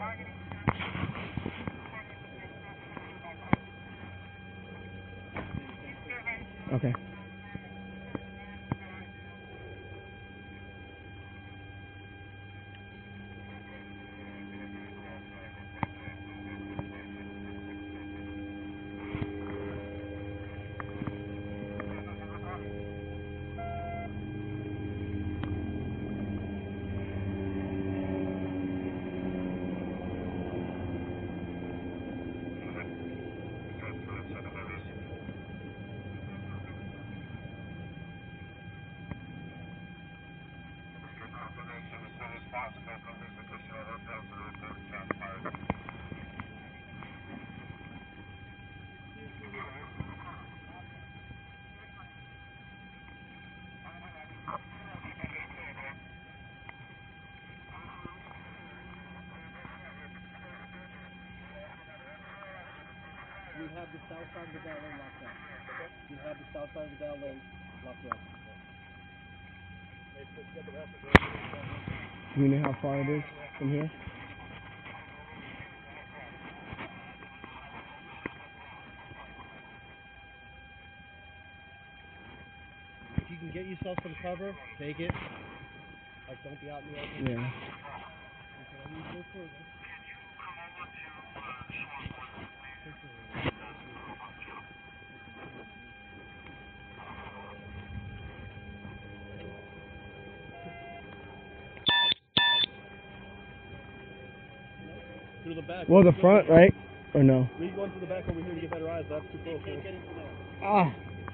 Okay. You have the south side of the valet locked down. You have the south side of the valet locked down. Do you know how far it is from here? If you can get yourself some cover, take it. Like, don't be out in the open. Yeah. You can always go further. Through the back. Well, the front, right? Or no? We going through the back over here to get better eyes. That's too close. Ah.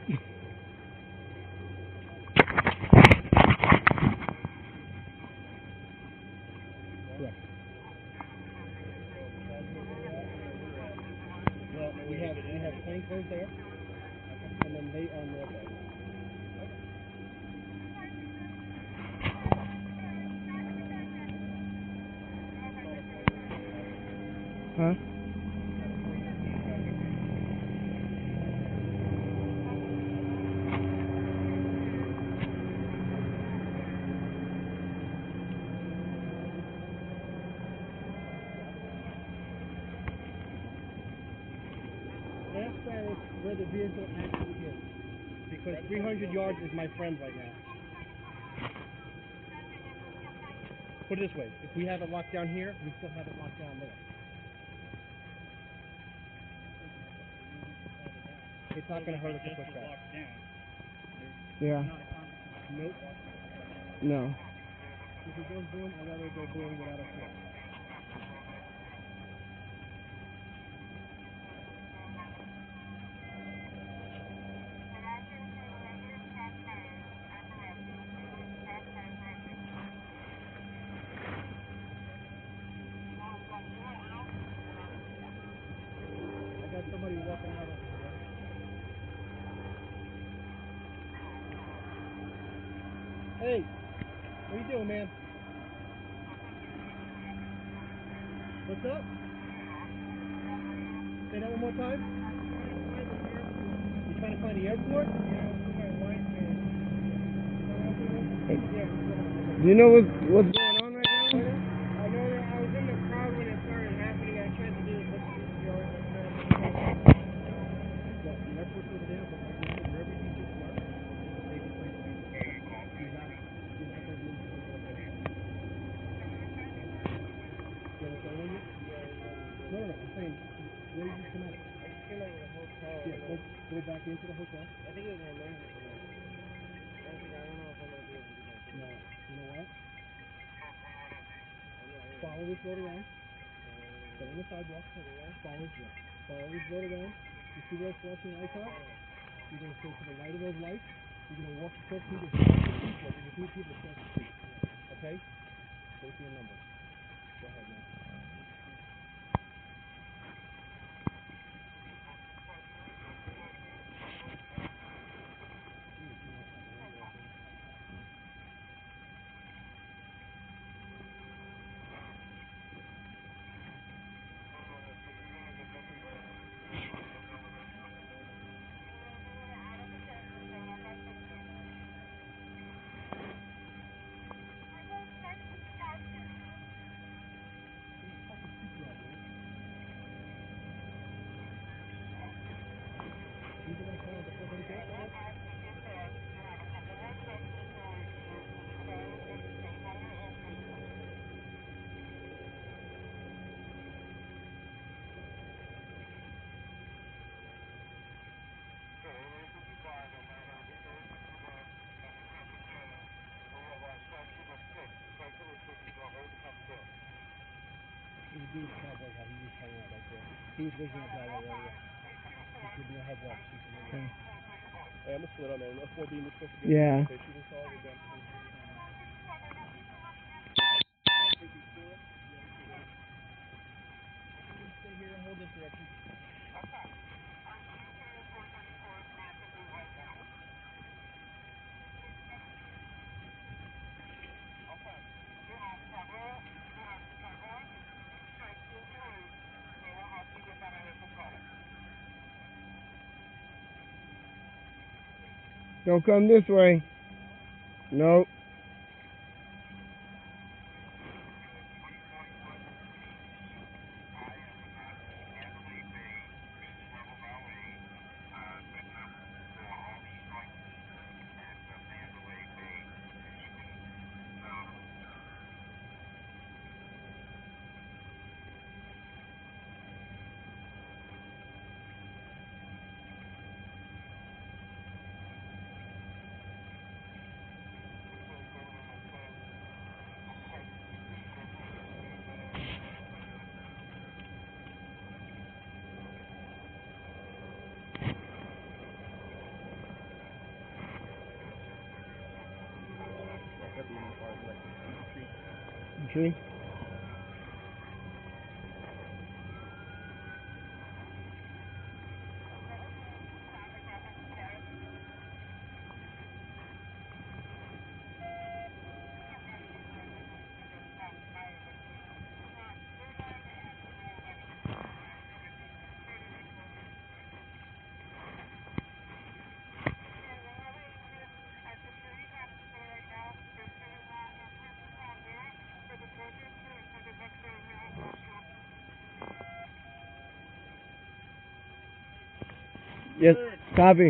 Well, we have plainclothes there, and then they on their side. Huh? That's where the vehicle actually is. Because 300 yards is my friend right now. Put it this way, if we have it locked down here, we still have it locked down there. It's not going to hurt us to push back. Yeah. Nope. No. If it goes boom, I'd rather go boom without a flip. I got somebody walking out of here. Hey, what are you doing, man? What's up? Say that one more time. You trying to find the airport? Do you know what's going on right now? I know that I was in the crowd when it started happening. I tried to do it, but Well, the airport's over there, but like you said, wherever you just work, it's a safer place to be. You have that room to go there. You have a phone on you? No, I'm saying, where did you come out? I just came out of the hotel. Yeah, go back into the hotel. I think it was an emergency. I don't know if I'm going to be able to do that. No, you know what? Follow this road around. Stay on the sidewalk. Follow this road around. You see those flashing lights are? You're going to stay to the right of those lights. You're going to walk across the street. There's a few people across the street. Okay? Wait for your number. Go ahead, man. the dude cowboy guy, he was hanging out right there. He was waking up that way earlier. Just give me a heads up. Okay. Hey, I'm gonna split up, man. Us 4 being supposed to get Yeah. the shooting star, we're done. Stay here and hold this direction. Don't come this way. Nope. Tree. Yes, copy.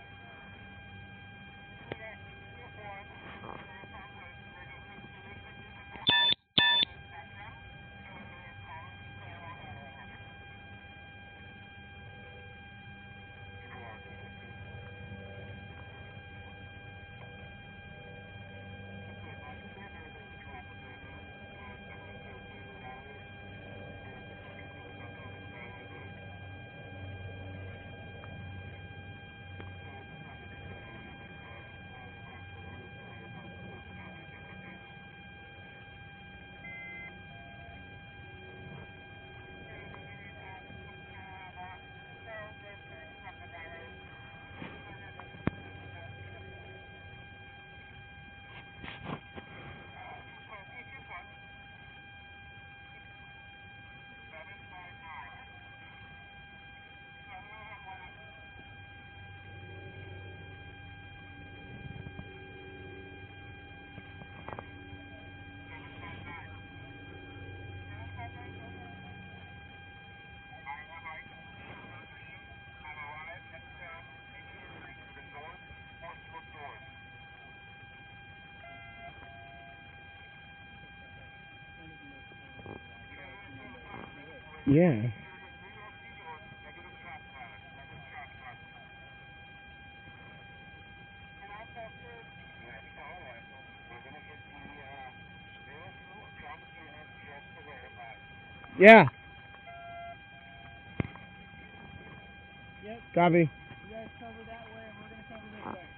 Yeah. Yeah. Yep. Copy. You guys cover that way, and we're gonna cover this way.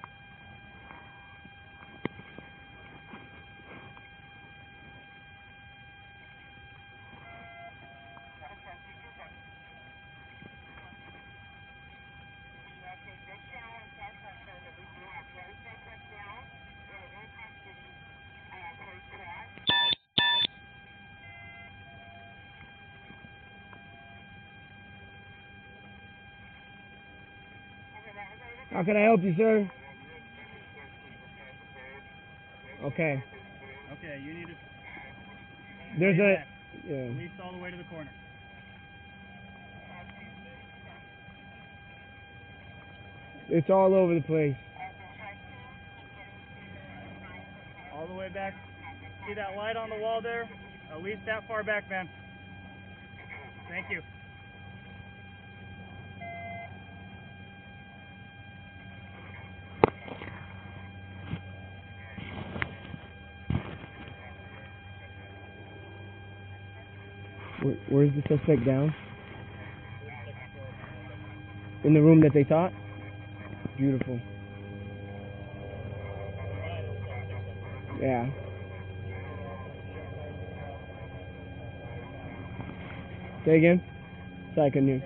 How can I help you, sir? Okay. Okay, you need to There's stay a back. yeah. At least all the way to the corner. It's all over the place. All the way back. See that light on the wall there? At least that far back, man. Thank you. Where's the suspect down? In the room that they thought? Beautiful. Yeah. Say again? Sorry, I couldn't hear.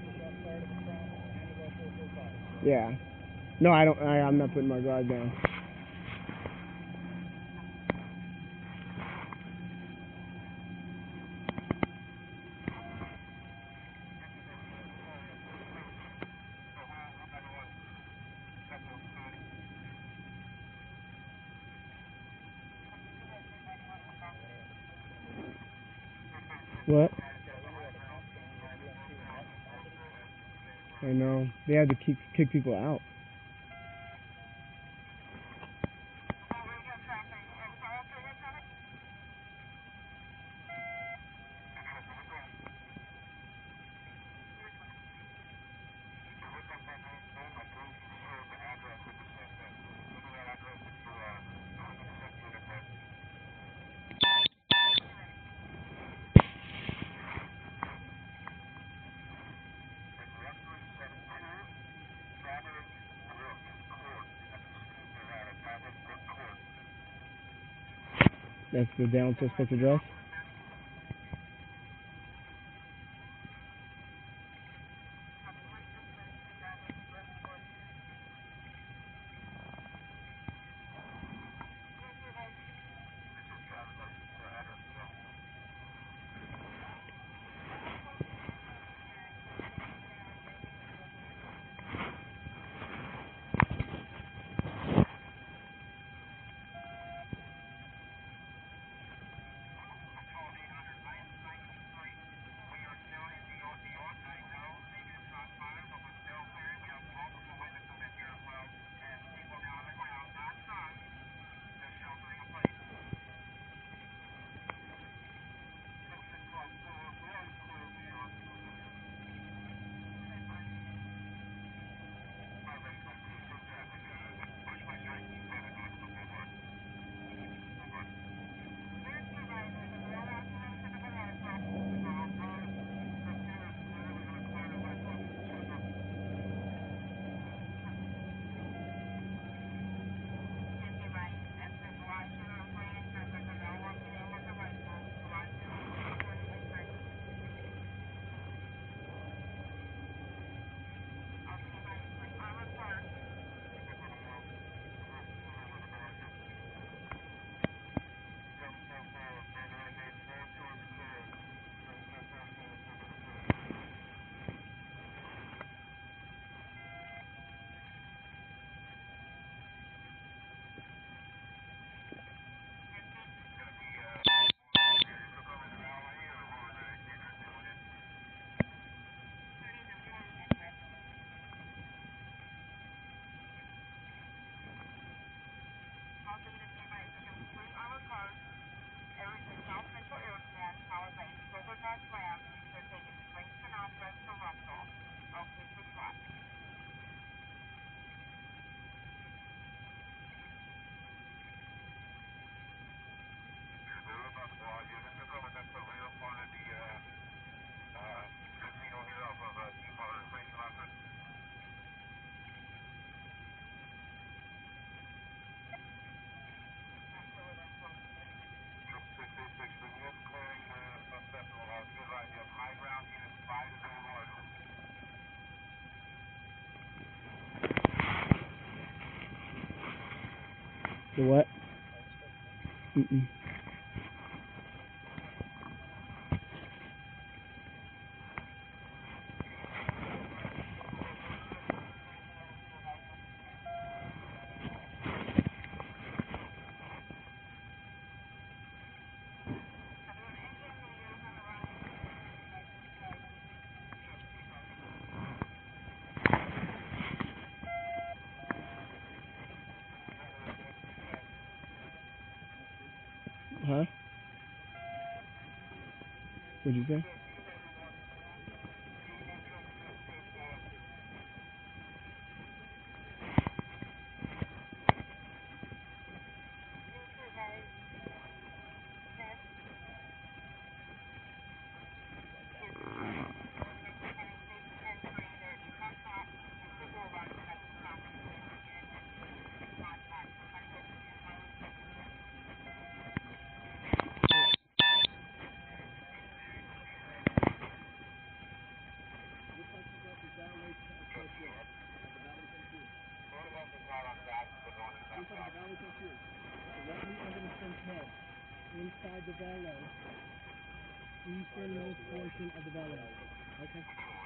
Yeah. No, I don't. I'm not putting my guard down. What? I know. They had to kick people out. That's the down suspect address? The what? Mm-mm. Huh? What'd you say? easternmost portion of the valley. Okay.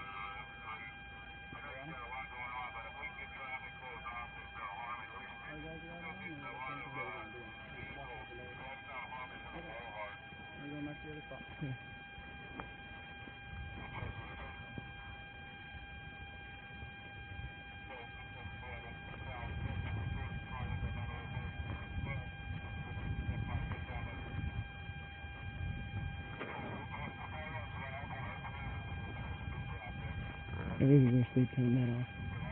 I really wish they'd turn that off.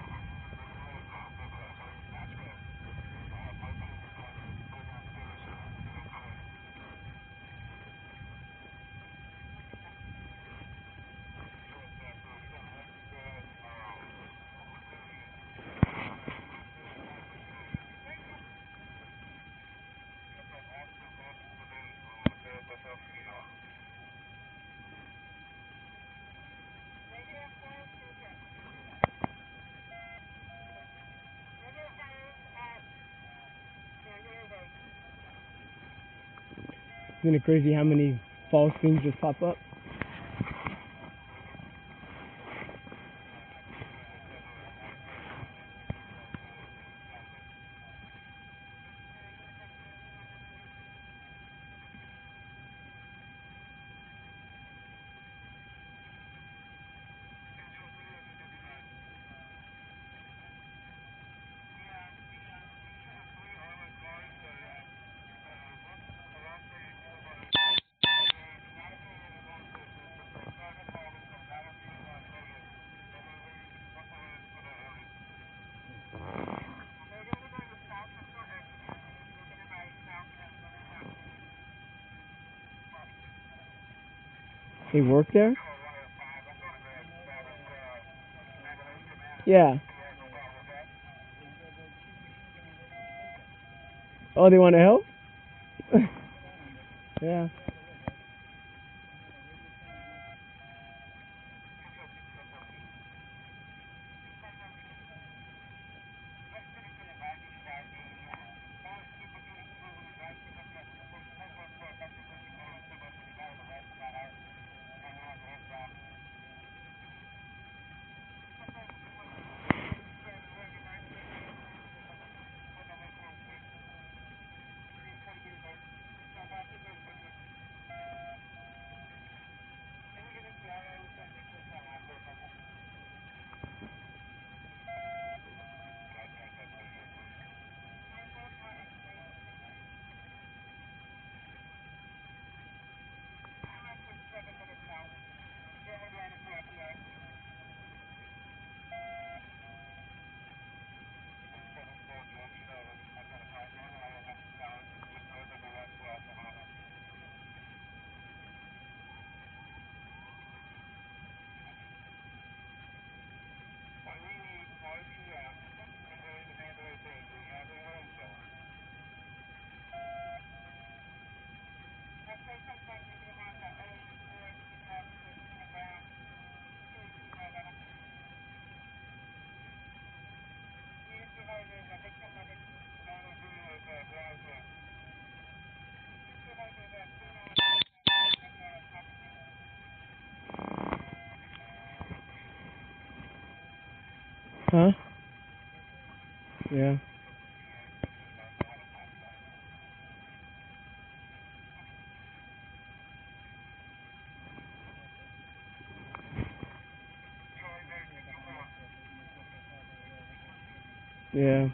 Isn't it crazy how many false things just pop up? They work there? Yeah. Oh, they want to help? Yeah. Huh? Yeah. Yeah.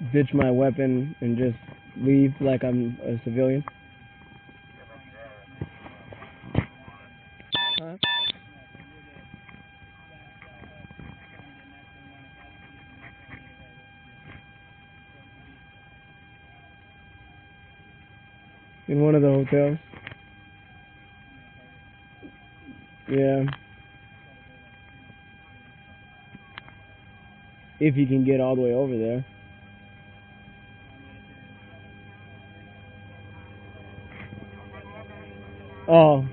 ditch my weapon and just leave like I'm a civilian? Huh? In one of the hotels? Yeah. If you can get all the way over there. Oh.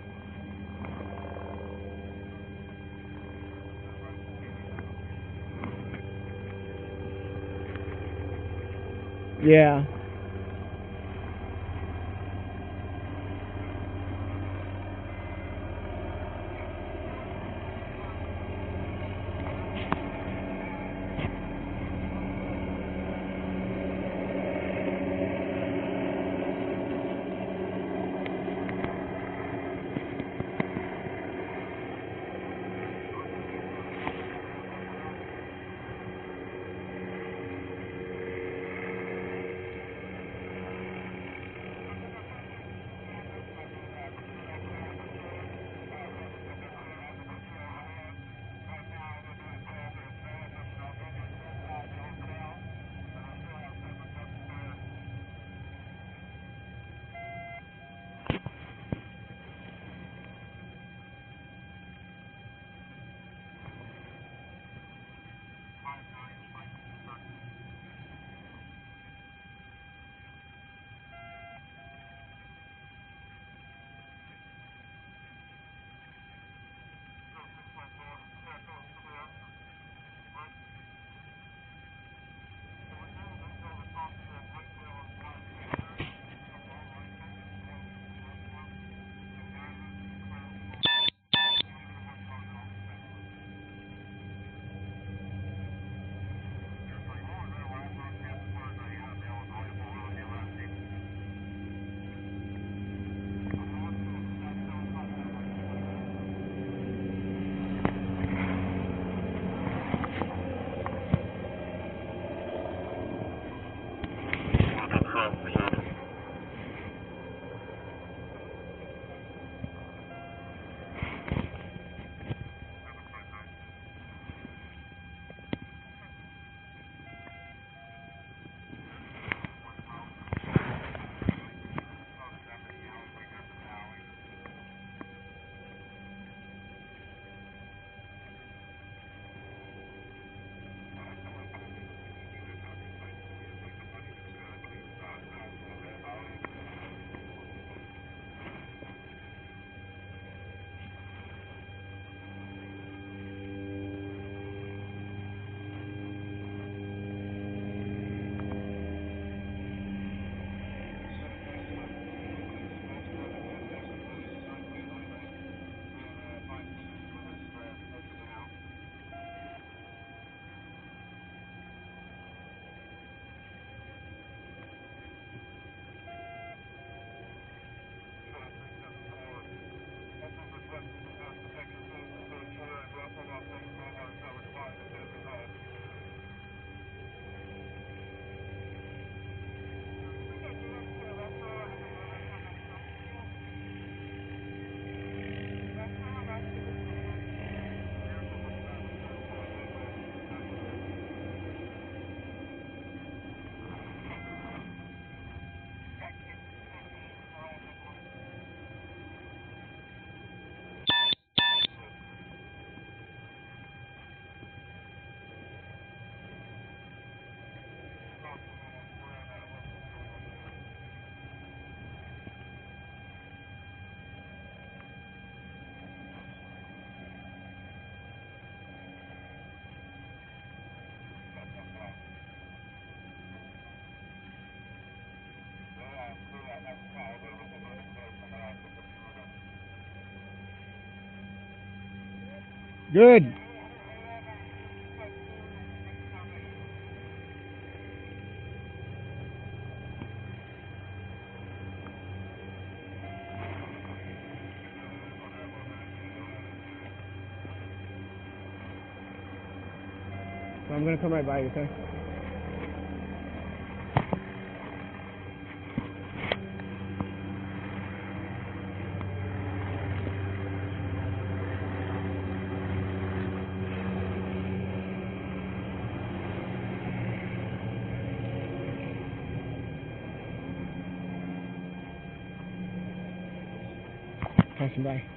Yeah. Good. So I'm gonna come right by you, okay? passing by.